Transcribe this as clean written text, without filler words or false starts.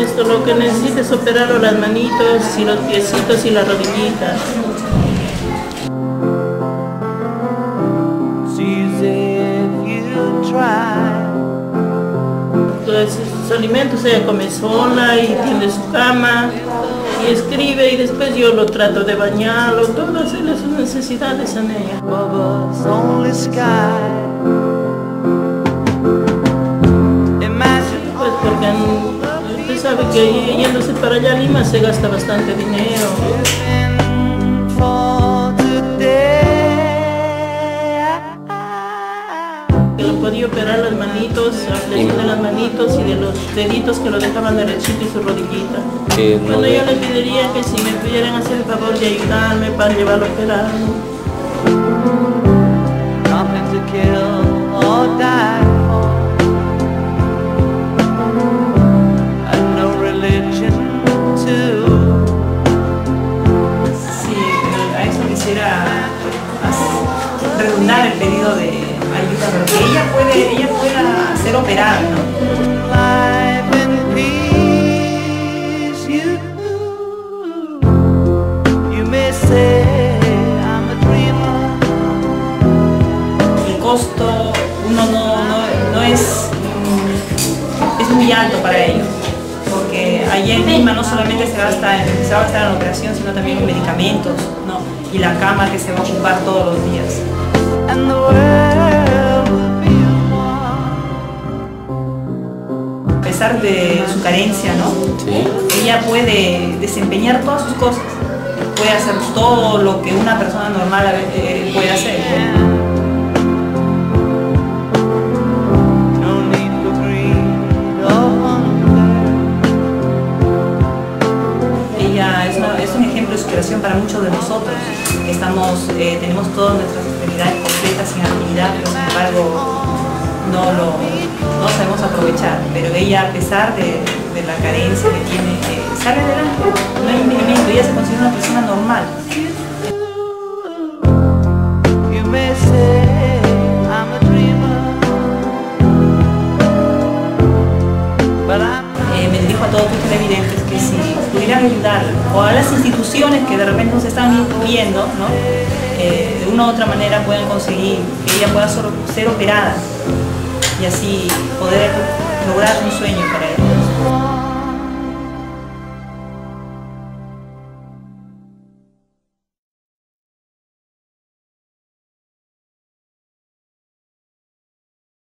esto, lo que necesita es operarlo las manitos y los piecitos y las rodillitas. Entonces sus alimentos ella come sola y tiende su cama y escribe, y después yo lo trato de bañarlo, todo, hacerle sus necesidades a ella. Pues porque usted sabe que yéndose para allá a Lima se gasta bastante dinero. Que lo podía operar las manitos, ampliación de las manitos y de los deditos que lo dejaban derechito y su rodillita. Bueno, yo les pediría que si me pudieran hacer el favor de ayudarme para llevarlo a operar. Redundar el pedido de ayuda, pero que ella pueda ser operada, ¿no? El costo no es muy alto para ellos, porque allí en Lima no solamente se va a gastar en la operación, sino también en medicamentos, ¿no? Y la cama que se va a ocupar todos los días. A pesar de su carencia, ¿no? Sí. Ella puede desempeñar todas sus cosas, puede hacer todo lo que una persona normal puede hacer, ¿no? Es un ejemplo de superación para muchos de nosotros, que tenemos todas nuestras actividades completas sin actividad, pero sin embargo no sabemos aprovechar. Pero ella, a pesar de la carencia que tiene, sale adelante, no hay impedimento, ella se considera una persona normal. Me dirijo a todos tus televidentes que si pudieran ayudar, o a las instituciones que de repente nos están viendo, ¿no? De una u otra manera pueden conseguir que ella pueda ser operada y así poder lograr un sueño para ella.